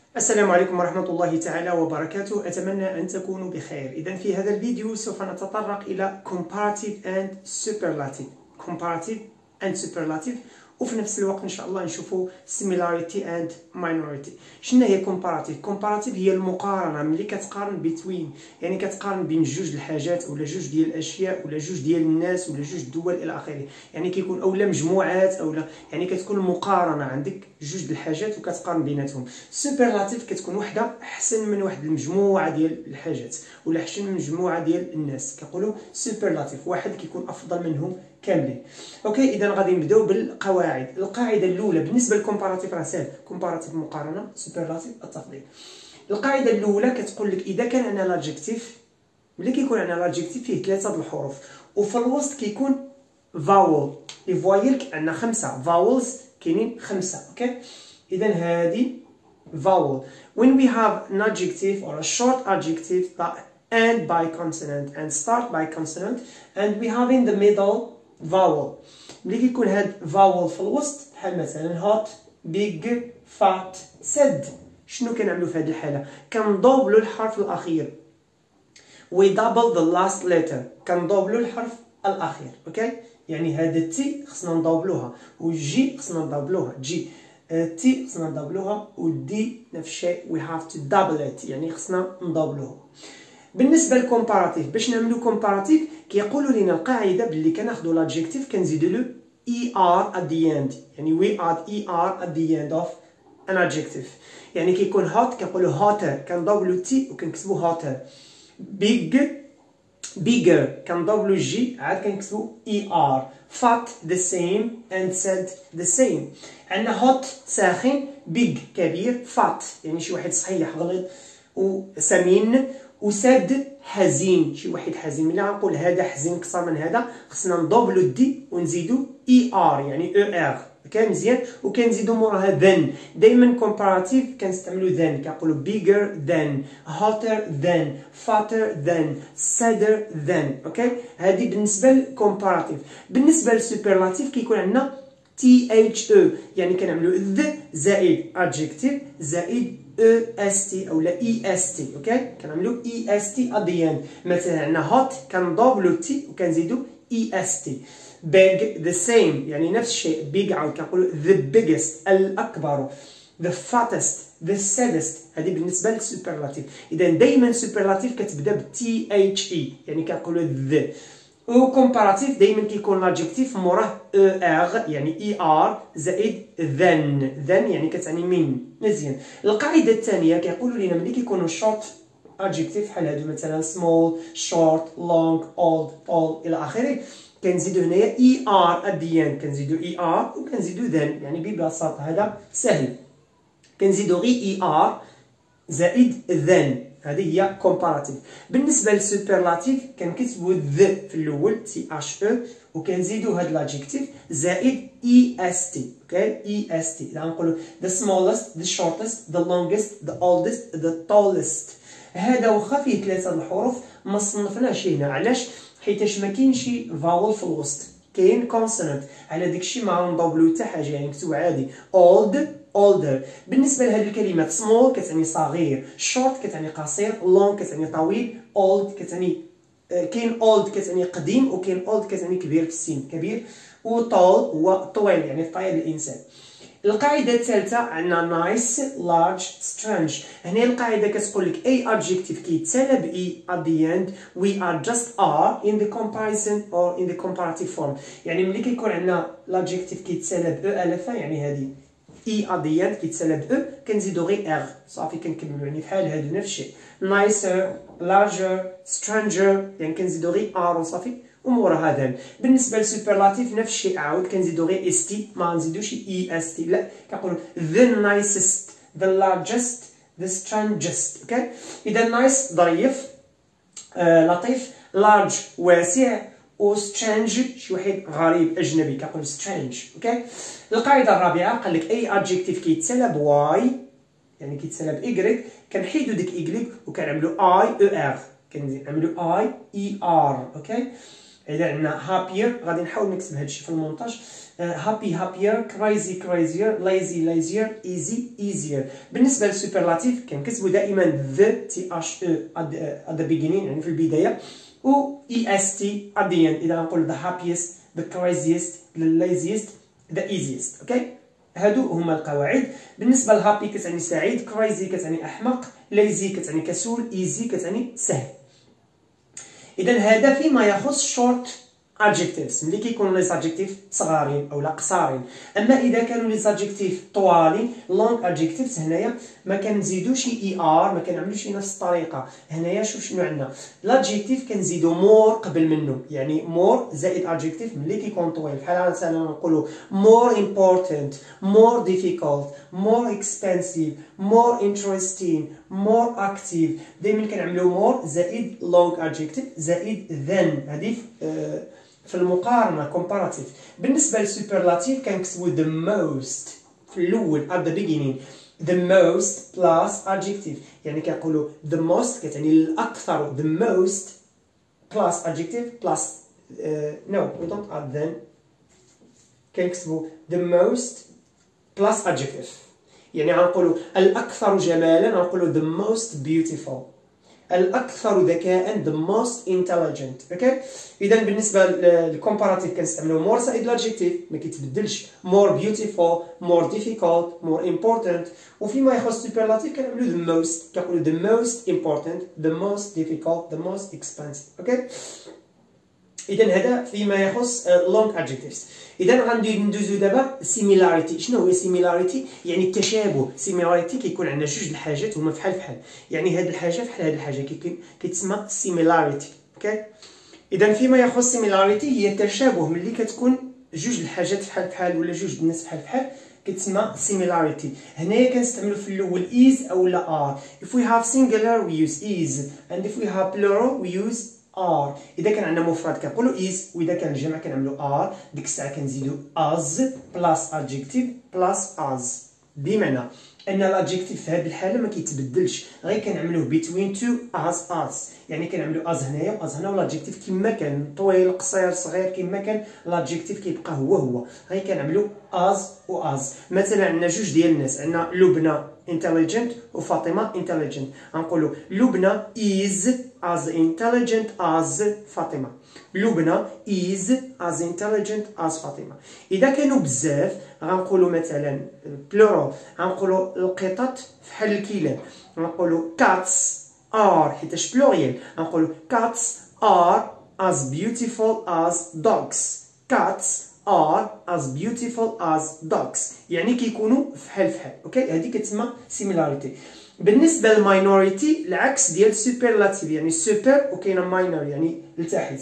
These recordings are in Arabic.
السلام عليكم ورحمة الله تعالى وبركاته. أتمنى أن تكونوا بخير. إذن في هذا الفيديو سوف نتطرق إلى comparative and superlative وفي نفس الوقت إن شاء الله نشوفوا similarity and minority. شنو هي comparative هي المقارنة، ملي كتقارن يعني كتقارن بين جوج الحاجات أولا جوج ديال الأشياء أولا جوج ديال الناس أولا جوج الدول إلى آخره. يعني كيكون أولا مجموعات أولا يعني كتكون مقارنة عندك جوج الحاجات وكتقارن بيناتهم. superlative كتكون وحدة أحسن من واحد المجموعة ديال الحاجات ولا أحسن من مجموعة ديال الناس، كيقولوا superlative، واحد كيكون أفضل منهم كاملين. اوكي، اذا غادي نبداو بالقواعد. القاعده الاولى بالنسبه للكومباراتيف راه سهل، كومباراتيف مقارنه، سوبرلاتيف التفضيل. القاعده الاولى كتقول لك اذا كان عندنا لادجيكتيف، ملي كيكون عندنا لادجيكتيف فيه ثلاثه الحروف وفي الوسط كيكون فاول، لي فوايلك عندنا خمسه فاولز، كاينين خمسه. اوكي، اذا هذه vowel. When we have an adjective or a short adjective that end by consonant and start by consonant and we have in the middle vowel، ملي كيكون هاد vowel في الوسط بحال مثلا hot big fat sad، شنو كنعملو في هاد الحالة؟ كنضوبلو الحرف الأخير. we double the last letter، كنضوبلو الحرف الأخير. اوكي، يعني هاد التي خصنا نضوبلوها والجي خصنا نضوبلوها، جي تي خصنا نضوبلوها والدي نفس الشيء we have to double it، يعني خصنا نضوبلوها. بالنسبه للكومباراتيف، باش نعملوا كومباراتيف كيقولوا لنا القاعده باللي كناخذوا لادجيكتيف كنزيدوا له اي ار at the end، يعني we add er at the end of an adjective. يعني كيكون هوت كنقولوا هوتر، كنضوبلوا تي وكنكتبوا هوتر. big bigger كنضوبلوا جي عاد كنكتبوا اي ار. fat the same and said the same. عندنا hot ساخن، big كبير، fat يعني شي واحد صحيح غليظ وسمين، وساد حزين شي واحد حزين. ملي غنقول هذا حزين اكثر من هذا خصنا نضوبلو الدي ونزيدو اي ار يعني او ار. اوكي مزيان، وكنزيدو موراها than. دائما كومباراتيف كنستعملو than، كنقولو bigger than hotter than fatter than sadder than. اوكي، هذه بالنسبه للكومباراتيف. بالنسبه للسوبرلاتيف كيكون عندنا تي اتش او، يعني كنعملو ذ زائد adjective زائد EST أو EST. اوكي، كنعملو EST at the end. مثلا عندنا hot كنضوبلو تي وكنزيدو EST. big the same يعني نفس الشيء، big عاود كنقولو the biggest الأكبر، the fattest the saddest. هذه بالنسبة للسوبرلاتيف. إذا دايما سوبرلاتيف كتبدا ب THE يعني كنقولو the. وكومباراتيف دائما كيكون لادجيكتيف موراه ER يعني ER زائد than يعني كتعني من. مزيان، القاعده الثانيه كيقولوا لنا ملي كيكونوا شورت adjective بحال هادو مثلا small short long old tall الى اخره، كنزيدو هنايا ER at the end، كنزيدو ER وكنزيدو than. يعني ببساطه هذا سهل، كنزيدو غير ER زائد than. هذه هي كومباراتيف. بالنسبه للسوبرلاتيف كنكتبوا ذ في الاول تي اش او وكنزيدوا هاد لادجيكتيف زائد اي اس تي. اوكي، اي اس تي. اذا نقولوا the smallest the shortest the longest the oldest the tallest. هذا واخا فيه ثلاثه الحروف ما صنفناش هنا، علاش؟ حيتاش ما كاينش فاول في الوسط، كاين كونسونانت. على داكشي ما غنضوبلو حتى حاجه، يعني نكتبو عادي old older. بالنسبه لهذه الكلمات small كتعني صغير، short كتعني قصير، long كتعني طويل، old كتعني كاين old كتعني قديم وكاين old كتعني كبير في السن، كبير، و tall هو طويل يعني طايل الانسان. القاعده الثالثه عندنا nice large strange. هنا القاعده كتقول لك اي adjective كيتسالى ب اي at the end we are just are in the comparison or in the comparative form. يعني ملي كيكون عندنا l'adjective كيتسالى ب او الفا، يعني هذه اي at the end كيتسالى ب او كنزيدو غير ار صافي كنكملو، يعني بحال هادو نفس الشيء. nicer larger stranger يعني كنزيدو غير ار وصافي ومورا هذا. بالنسبه للسوبرلاتيف نفس الشيء عاود كنزيدو غير اس تي، ما نزيدوش اي اس تي، لا كنقولوا the nicest the largest the strangest. اوكي، اذا نايس ظريف لطيف، لارج واسع، و strange شي واحد غريب اجنبي كنقولوا strange. اوكي، القاعده الرابعه قال لك اي adjective كيتسالى بواي يعني كيتسالى بايكغيك كنحيدو ديك ايكغيك وكنعملو اي او ار، كنعملو اي اي ار. اوكي، اذا عندنا happier غادي نحاول نكتب هادشي في المونتاج. happy happier, crazy crazier, lazy lazier, easy easier. بالنسبة للسوبرلاتيف كنكتبوا دائما the at the beginning يعني في البداية و est at the end. إذا نقول the happiest, the craziest, the laziest, the easiest. اوكي هادو هما القواعد. بالنسبة للهابي كتعني سعيد، crazy كتعني أحمق، lazy كتعني كسول، easy كتعني سهل. إذا هذا فيما يخص short adjectives ملي كيكونوا لي adjectives صغارين أو لا قصارين. أما إذا كانوا لي adjectives طوالين long adjectives هنايا ما كنزيدوش er، ما كنعملوش نفس الطريقة. هنايا شنو عندنا؟ l'adjective كنزيدو more قبل منه، يعني more زائد adjective ملي كيكون طويل. بحال مثلا نقولوا more important, more difficult, more expensive, more interesting, more active. دائما كنعملو more زائد long adjective زائد than. هذه في المقارنة comparative. بالنسبة للسوبرلاتيف كنكتبو the most في الأول at the beginning. the most plus adjective يعني كنقولو the most كتعني الأكثر. the most plus adjective plus no we don't add then. كنكتبو the most plus adjective يعني غنقولو الأكثر جمالا غنقولو the most beautiful. الأكثر ذكاء the most intelligent. اوكي إذا بالنسبة للكومباراتيف كنستعملو more زائد الادجكتيف ما كيتبدلش. more beautiful, more difficult, more important. وفيما يخص السوبرلاتيف كنعملو the most، كنقولو the most important, the most difficult, the most expensive. اوكي إذا هذا فيما يخص long adjectives. إذا غندي ندوزو دابا similarity. شنو هو similarity؟ يعني التشابه. similarity كيكون عندنا جوج الحاجات هما فحال فحال، يعني هاد الحاجة فحال هاد الحاجة كيتسمى similarity. اوكي إذا فيما يخص similarity هي التشابه ملي كتكون جوج الحاجات فحال فحال ولا جوج الناس فحال فحال كتسمى similarity. هنايا كنستعملو في الأول is أو لا are. if we have singular we use is and if we have plural we use are. إذا كان عندنا مفرد كنقولو is، وإذا كان الجمع كنعملو are. ديك الساعة كنزيدو as plus adjective plus as. بمعنى أن الادجكتيف في هذه الحالة ما كيتبدلش، غير كنعملوه between two as. يعني كنعملو as هنايا و as هنا، والادجكتيف كما كان طويل قصير صغير كما كان الادجكتيف كيبقى هو غير كنعملو as و as. مثلا عندنا جوج ديال الناس، عندنا لبنى intelligent وفاطمة intelligent. غنقولو لبنى is as intelligent as فاطمة. لبنى is as intelligent as فاطمة. إذا كانوا بزاف غنقولوا مثلا plural، غنقولوا القطط فحال الكلاب، غنقولوا cats are حيتاش plurial، غنقولوا cats are as beautiful as dogs. cats are as beautiful as dogs يعني كيكونوا فحال فحال. اوكي هذه كتسمى similarity. بالنسبه للماينوريتي العكس ديال سوبرلاتيف، يعني سوبر وكاينه ماينور يعني لتحت.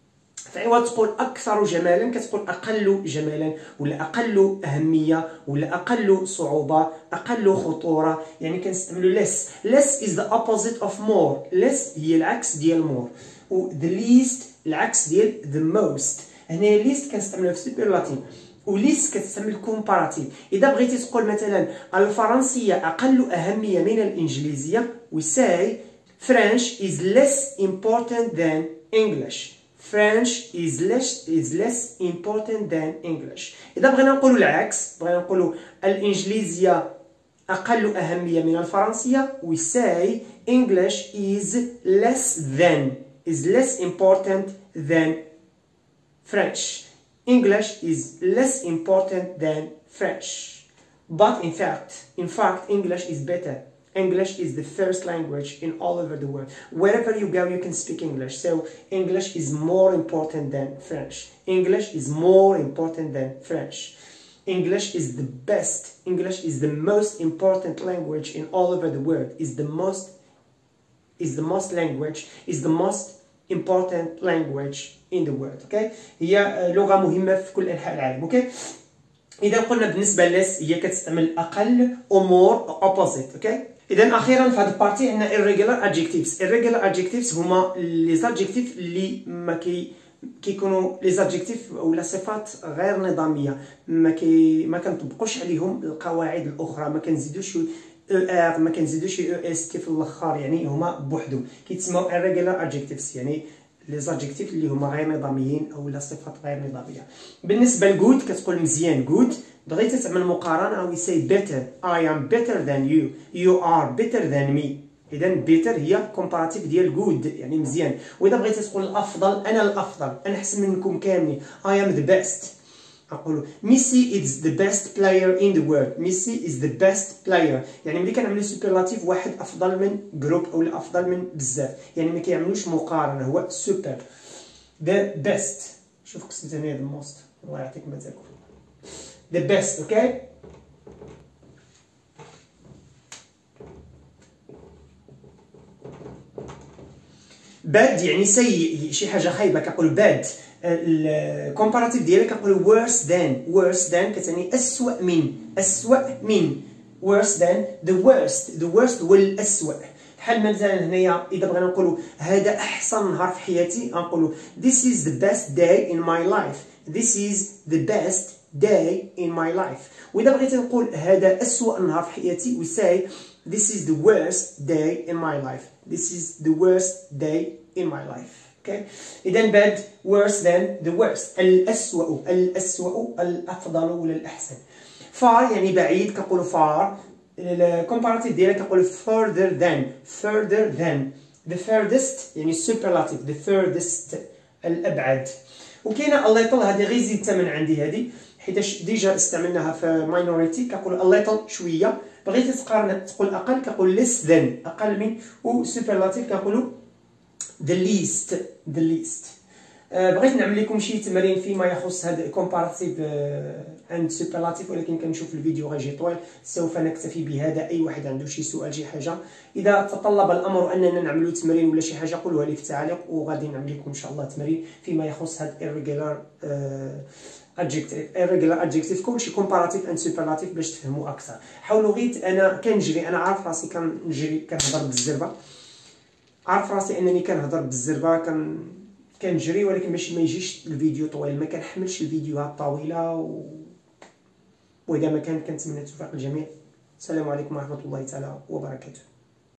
فعوض تقول اكثر جمالا كتقول اقل جمالا ولا اقل اهميه ولا اقل صعوبه، اقل خطوره. يعني كنستعملوا less is the opposite of more. less هي العكس ديال more، و the least العكس ديال the most. هنا ليست كنستعملوها في سوبرلاتيف، وليست كتستعمل كومباراتيف. اذا بغيتي تقول مثلا الفرنسيه اقل اهميه من الانجليزيه we say French is less important than English. French is less important than English. اذا بغينا نقولوا العكس، بغينا نقولوا الانجليزيه اقل اهميه من الفرنسيه we say English is less important than French. English is less important than French. But in fact, English is better. English is the first language in all over the world. Wherever you go, you can speak English. So English is more important than French. English is more important than French. English is the best. English is the most important language in all over the world. Is the most important language in the world. Okay? هي لغة مهمة في كل أنحاء العالم. Okay? إذا قلنا بالنسبة لس هي كتستعمل أقل أمور opposite. Okay? إذا أخيرا في هذا البارتي عندنا irregular adjectives. irregular adjectives هما les adjectives اللي ما كيكونوا les adjectives ولا صفات غير نظامية، ما كنطبقوش عليهم القواعد الأخرى، ما كنزيدوش ER ما كنزيدوش EST في الآخر، يعني هما بوحدهم كيتسموا irregular adjectives. يعني لي زادجيكتيف اللي هما غير نظاميين او لا صفات غير نظاميه. بالنسبه لجود كتقول مزيان جود. بغيتي تعمل مقارنه او يساي better I am better than you you are better than me. اذا better هي comparative ديال good يعني مزيان. واذا بغيتي تقول الافضل انا الافضل انا احسن منكم كاملين I am the best. نقولوا ميسي is the best player in the world. ميسي is the best player يعني ملي كنعملوا سوبرلاتيف واحد افضل من جروب او افضل من بزاف يعني ما كيعملوش مقارنه هو سوبر. the best شوف كتبت هنا the most الله يعطيك ما تاكل the best اوكي. باد يعني سيء شي حاجه خايبه كنقول باد. الكومباراتيف ديالها كنقولوا worse than. worse than كتعني اسوء من اسوء من worse than the worst. the worst هو الاسوء. بحال مثلا هنايا اذا بغينا نقولوا هذا احسن نهار في حياتي غنقولوا this is the best day in my life. this is the best day in my life. واذا بغيتي نقول هذا اسوء نهار في حياتي we say this is the worst day in my life. this is the worst day in my life. okay. إذا bad worse than the worst الأسوأ الأسوأ الأفضل ولا الأحسن. far يعني بعيد كنقولوا far. الكومباراتيف ديالها كنقولوا further than. further than the furthest يعني superlative the furthest الأبعد. وكاينه a little هذه غير زيد الثمن عندي هذه حيتاش ديجا استعملناها في minority كنقولوا a little شويه. بغيتي تقارن تقول أقل كنقول less than أقل من. و superlative كنقولوا the least. the least. بغيت نعمل لكم شي تمارين فيما يخص هذا comparative and superlative ولكن كنشوف الفيديو غيجي طويل سوف نكتفي بهذا. اي واحد عنده شي سؤال شي حاجه اذا تطلب الامر اننا نعملوا تمارين ولا شي حاجه قولوها لي في التعليق وغادي نعمل لكم ان شاء الله تمارين فيما يخص هذا irregular adjective كلشي comparative and superlative باش تفهموا اكثر. حاولوا غير انا كنجري انا عارف راسي كنجري كنهضر بالزربه عارف راسي انني كنهضر بالزربه كنجري ولكن باش ما يجيش الفيديو طويل ما كنحملش الفيديوهات طويله واذا ما كان كنتمنى التوفيق للجميع. السلام عليكم ورحمه الله تعالى وبركاته.